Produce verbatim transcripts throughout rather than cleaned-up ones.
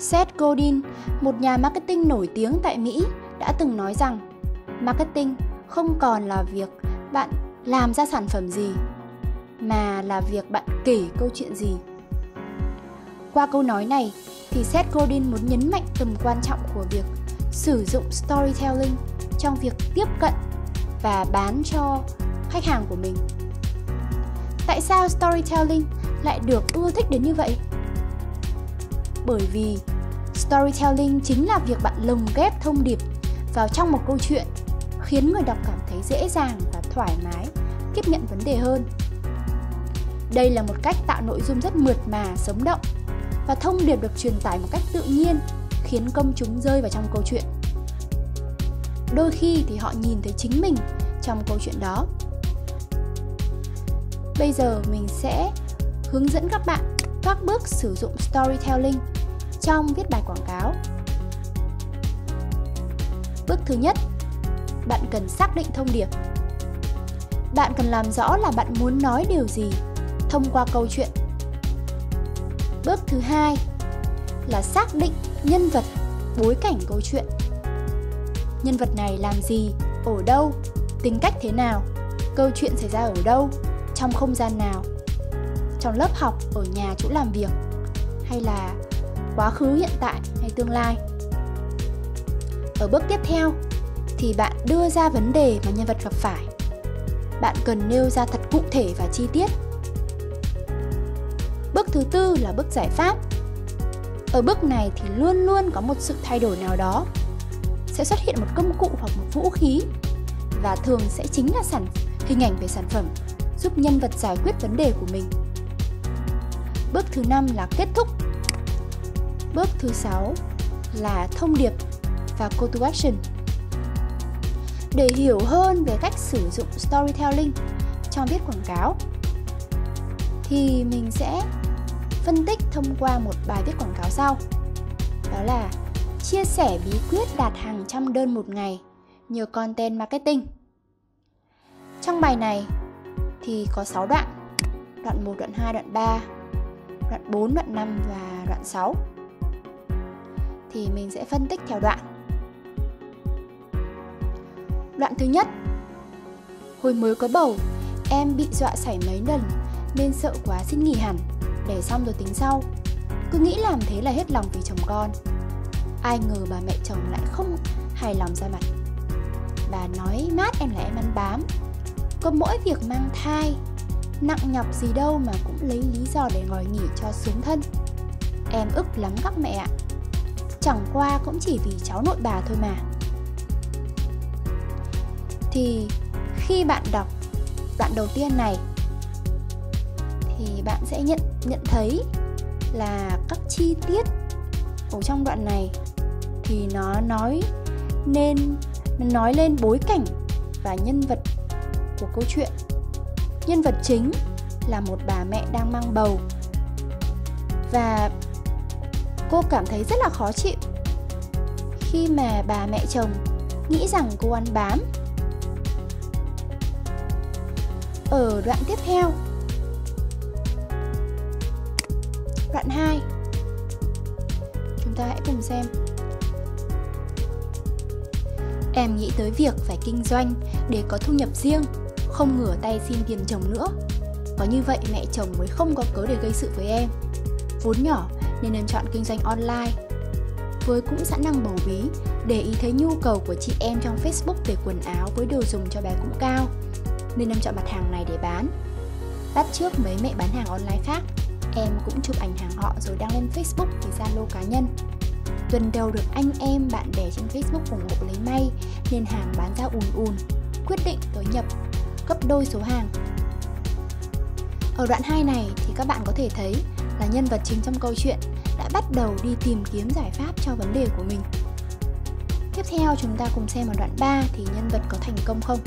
Seth Godin, một nhà marketing nổi tiếng tại Mỹ, đã từng nói rằng marketing không còn là việc bạn làm ra sản phẩm gì, mà là việc bạn kể câu chuyện gì. Qua câu nói này thì Seth Godin muốn nhấn mạnh tầm quan trọng của việc sử dụng storytelling trong việc tiếp cận và bán cho khách hàng của mình. Tại sao storytelling lại được ưa thích đến như vậy? Bởi vì storytelling chính là việc bạn lồng ghép thông điệp vào trong một câu chuyện, khiến người đọc cảm thấy dễ dàng và thoải mái tiếp nhận vấn đề hơn. Đây là một cách tạo nội dung rất mượt mà, sống động, và thông điệp được truyền tải một cách tự nhiên, khiến công chúng rơi vào trong câu chuyện. Đôi khi thì họ nhìn thấy chính mình trong câu chuyện đó. Bây giờ mình sẽ hướng dẫn các bạn các bước sử dụng storytelling trong viết bài quảng cáo. Bước thứ nhất, bạn cần xác định thông điệp. Bạn cần làm rõ là bạn muốn nói điều gì thông qua câu chuyện. Bước thứ hai là xác định nhân vật, bối cảnh câu chuyện. Nhân vật này làm gì, ở đâu, tính cách thế nào, câu chuyện xảy ra ở đâu, trong không gian nào, trong lớp học, ở nhà, chỗ làm việc, hay là quá khứ, hiện tại hay tương lai. Ở bước tiếp theo thì bạn đưa ra vấn đề mà nhân vật gặp phải. Bạn cần nêu ra thật cụ thể và chi tiết. Bước thứ tư là bước giải pháp. Ở bước này thì luôn luôn có một sự thay đổi nào đó. Sẽ xuất hiện một công cụ hoặc một vũ khí, và thường sẽ chính là sản hình ảnh về sản phẩm, giúp nhân vật giải quyết vấn đề của mình. Bước thứ năm là kết thúc. Bước thứ sáu là thông điệp và call to action. Để hiểu hơn về cách sử dụng storytelling trong viết quảng cáo thì mình sẽ phân tích thông qua một bài viết quảng cáo sau. Đó là chia sẻ bí quyết đạt hàng trăm đơn một ngày nhờ content marketing. Trong bài này thì có sáu đoạn. Đoạn một, đoạn hai, đoạn ba, đoạn bốn, đoạn năm và đoạn sáu. Thì mình sẽ phân tích theo đoạn. Đoạn thứ nhất: hồi mới có bầu, em bị dọa sảy mấy lần nên sợ quá xin nghỉ hẳn, để xong rồi tính sau. Cứ nghĩ làm thế là hết lòng vì chồng con. Ai ngờ bà mẹ chồng lại không hài lòng ra mặt. Bà nói mát em là em ăn bám, có mỗi việc mang thai, nặng nhọc gì đâu mà cũng lấy lý do để ngồi nghỉ cho sướng thân. Em ức lắm các mẹ ạ. Chẳng qua cũng chỉ vì cháu nội bà thôi mà. Thì khi bạn đọc đoạn đầu tiên này thì bạn sẽ nhận, nhận thấy là các chi tiết ở trong đoạn này thì nó nói nên nó nói lên bối cảnh và nhân vật của câu chuyện. Nhân vật chính là một bà mẹ đang mang bầu, và cô cảm thấy rất là khó chịu khi mà bà mẹ chồng nghĩ rằng cô ăn bám. Ở đoạn tiếp theo, đoạn hai, chúng ta hãy cùng xem. Em nghĩ tới việc phải kinh doanh để có thu nhập riêng, không ngửa tay xin tiền chồng nữa. Có như vậy mẹ chồng mới không có cớ để gây sự với em. Vốn nhỏ nên em chọn kinh doanh online. Với cũng sẵn năng bầu bí, để ý thấy nhu cầu của chị em trong Facebook về quần áo với đồ dùng cho bé cũng cao, nên em chọn mặt hàng này để bán. Bắt chước mấy mẹ bán hàng online khác, em cũng chụp ảnh hàng họ rồi đăng lên Facebook vì Zalo cá nhân. Tuần đầu được anh em bạn bè trên Facebook ủng hộ lấy may, nên hàng bán ra ùn ùn, quyết định tới nhập gấp đôi số hàng. Ở đoạn hai này thì các bạn có thể thấy là nhân vật chính trong câu chuyện đã bắt đầu đi tìm kiếm giải pháp cho vấn đề của mình. Tiếp theo chúng ta cùng xem ở đoạn ba thì nhân vật có thành công không.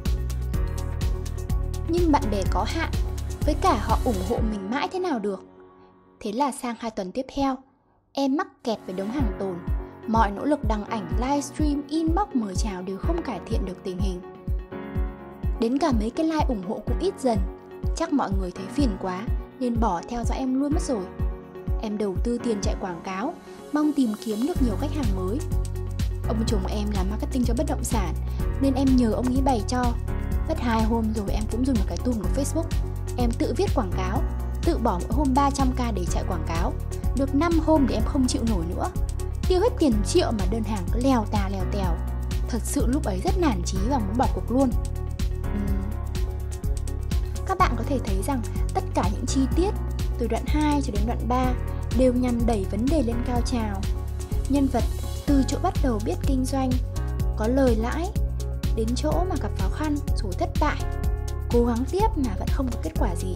Nhưng bạn bè có hạn, với cả họ ủng hộ mình mãi thế nào được. Thế là sang hai tuần tiếp theo, em mắc kẹt với đống hàng tồn. Mọi nỗ lực đăng ảnh, livestream, inbox mời chào đều không cải thiện được tình hình. Đến cả mấy cái like ủng hộ cũng ít dần. Chắc mọi người thấy phiền quá nên bỏ theo dõi em luôn mất rồi. Em đầu tư tiền chạy quảng cáo, mong tìm kiếm được nhiều khách hàng mới. Ông chồng em làm marketing cho bất động sản nên em nhờ ông ấy bày cho. Mất hai hôm rồi em cũng dùng một cái tool của Facebook. Em tự viết quảng cáo, tự bỏ mỗi hôm ba trăm k để chạy quảng cáo. Được năm hôm thì em không chịu nổi nữa. Tiêu hết tiền triệu mà đơn hàng cứ lèo tà lèo tèo. Thật sự lúc ấy rất nản chí và muốn bỏ cuộc luôn. uhm. Các bạn có thể thấy rằng tất cả những chi tiết từ đoạn hai cho đến đoạn ba đều nhằm đẩy vấn đề lên cao trào. Nhân vật từ chỗ bắt đầu biết kinh doanh, có lời lãi, đến chỗ mà gặp khó khăn rồi thất bại, cố gắng tiếp mà vẫn không có kết quả gì.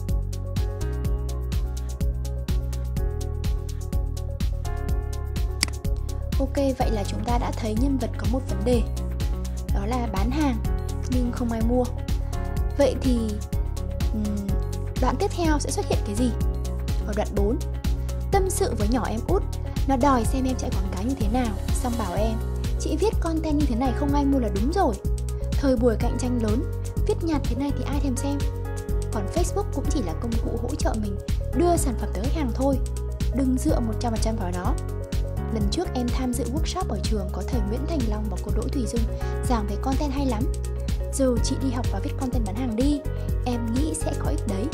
Ok, vậy là chúng ta đã thấy nhân vật có một vấn đề, đó là bán hàng nhưng không ai mua. Vậy thì đoạn tiếp theo sẽ xuất hiện cái gì? Ở đoạn bốn, tâm sự với nhỏ em út, nó đòi xem em chạy quảng cáo như thế nào, xong bảo em, chị viết content như thế này không ai mua là đúng rồi. Thời buổi cạnh tranh lớn, viết nhạt thế này thì ai thèm xem. Còn Facebook cũng chỉ là công cụ hỗ trợ mình đưa sản phẩm tới khách hàng thôi, đừng dựa một trăm phần trăm vào nó. Lần trước em tham dự workshop ở trường có thầy Nguyễn Thành Long và cô Đỗ Thùy Dung giảng về content hay lắm. Giờ chị đi học và viết content bán hàng đi, em nghĩ sẽ có ích đấy.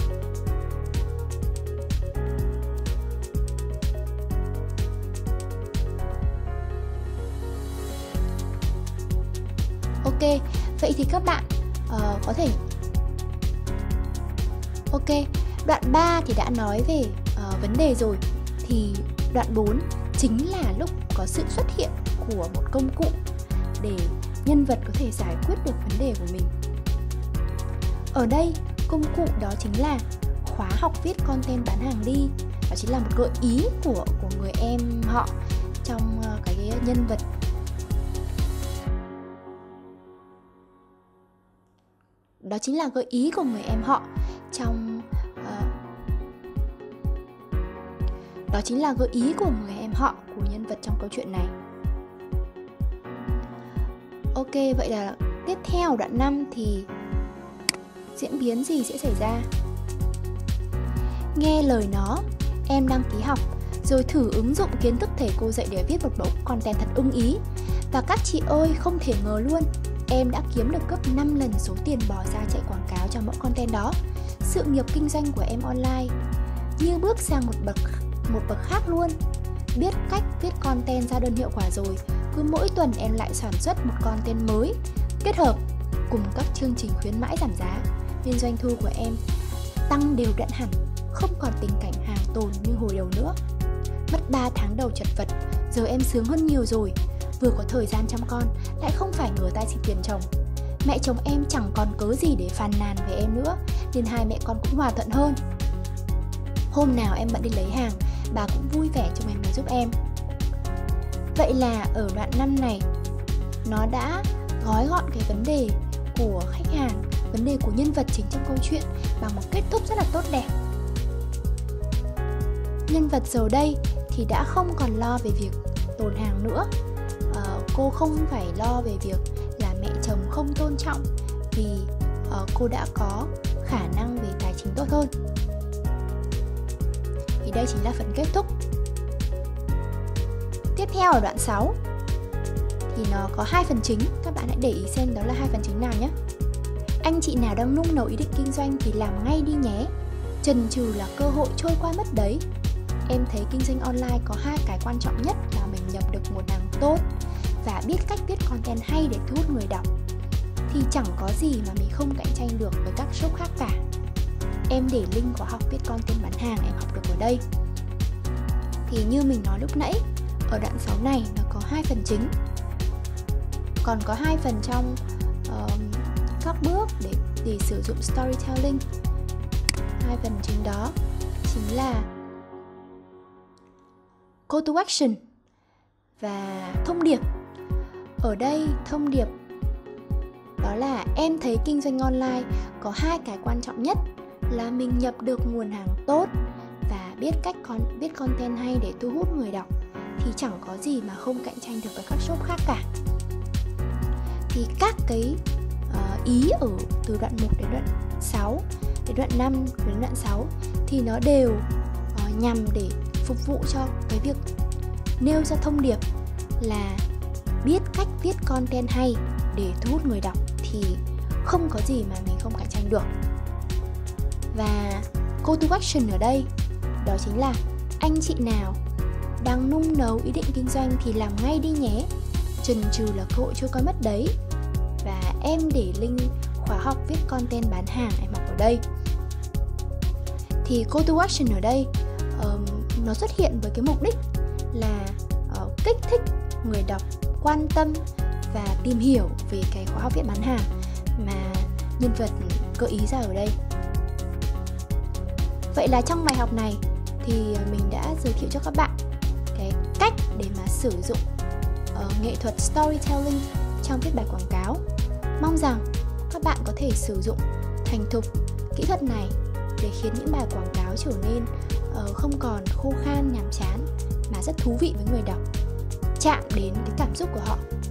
Ok, vậy thì các bạn uh, có thể Ok, đoạn ba thì đã nói về uh, vấn đề rồi. Thì đoạn bốn chính là lúc có sự xuất hiện của một công cụ để nhân vật có thể giải quyết được vấn đề của mình. Ở đây, công cụ đó chính là khóa học viết content bán hàng đi. Đó chính là một gợi ý của, của người em họ trong uh, cái nhân vật. Đó chính là gợi ý của người em họ trong uh, Đó chính là gợi ý của người em họ của nhân vật trong câu chuyện này. Ok, vậy là tiếp theo đoạn năm thì diễn biến gì sẽ xảy ra? Nghe lời nó, em đăng ký học, rồi thử ứng dụng kiến thức thầy cô dạy để viết một mẫu content thật ưng ý. Và các chị ơi, không thể ngờ luôn, em đã kiếm được gấp năm lần số tiền bỏ ra chạy quảng cáo cho mẫu content đó. Sự nghiệp kinh doanh của em online như bước sang một bậc một bậc khác luôn. Biết cách viết content ra đơn hiệu quả rồi, cứ mỗi tuần em lại sản xuất một content mới, kết hợp cùng các chương trình khuyến mãi giảm giá, nên doanh thu của em tăng đều đặn hẳn, không còn tình cảnh hàng tồn như hồi đầu nữa. Mất ba tháng đầu chật vật, giờ em sướng hơn nhiều rồi. Vừa có thời gian chăm con, lại không phải ngửa tay xin tiền chồng. Mẹ chồng em chẳng còn cớ gì để phàn nàn về em nữa, nên hai mẹ con cũng hòa thuận hơn. Hôm nào em bận đi lấy hàng, bà cũng vui vẻ cho em giúp em. Vậy là ở đoạn năm này, nó đã gói gọn cái vấn đề của khách hàng, vấn đề của nhân vật chính trong câu chuyện bằng một kết thúc rất là tốt đẹp. Nhân vật giờ đây thì đã không còn lo về việc tồn hàng nữa. à, Cô không phải lo về việc là mẹ chồng không tôn trọng, vì uh, cô đã có khả năng về tài chính tốt hơn. Thì đây chính là phần kết thúc. Tiếp theo ở đoạn sáu thì nó có hai phần chính, các bạn hãy để ý xem đó là hai phần chính nào nhé. Anh chị nào đang nung nấu ý định kinh doanh thì làm ngay đi nhé, chần chừ là cơ hội trôi qua mất đấy. Em thấy kinh doanh online có hai cái quan trọng nhất là mình nhập được nguồn hàng tốt và biết cách viết content hay để thu hút người đọc. Thì chẳng có gì mà mình không cạnh tranh được với các shop khác cả. Em để link khóa học viết content bán hàng em học được ở đây. Thì như mình nói lúc nãy, ở đoạn sáu này nó có hai phần chính, còn có hai phần trong uh, các bước để, để sử dụng storytelling. Hai phần chính đó chính là call to action và thông điệp. Ở đây thông điệp đó là em thấy kinh doanh online có hai cái quan trọng nhất là mình nhập được nguồn hàng tốt và biết cách con viết content hay để thu hút người đọc, thì chẳng có gì mà không cạnh tranh được với các shop khác cả. Thì các cái uh, ý ở từ đoạn một đến đoạn sáu, đến đoạn năm đến đoạn sáu thì nó đều uh, nhằm để phục vụ cho cái việc nêu ra thông điệp là biết cách viết content hay để thu hút người đọc thì không có gì mà mình không cạnh tranh được. Và call to action ở đây đó chính là anh chị nào đang nung nấu ý định kinh doanh thì làm ngay đi nhé, chần chừ là cơ hội trôi qua mất đấy. Và em để link khóa học viết content bán hàng em học ở đây. Thì call to action ở đây um, nó xuất hiện với cái mục đích là uh, kích thích người đọc quan tâm và tìm hiểu về cái khóa học viết bán hàng mà nhân vật gợi ý ra ở đây. Vậy là trong bài học này thì mình đã giới thiệu cho các bạn cái cách để mà sử dụng uh, nghệ thuật storytelling trong viết bài quảng cáo. Mong rằng các bạn có thể sử dụng thành thục kỹ thuật này để khiến những bài quảng cáo trở nên uh, không còn khô khan nhàm chán mà rất thú vị với người đọc, chạm đến cái cảm xúc của họ.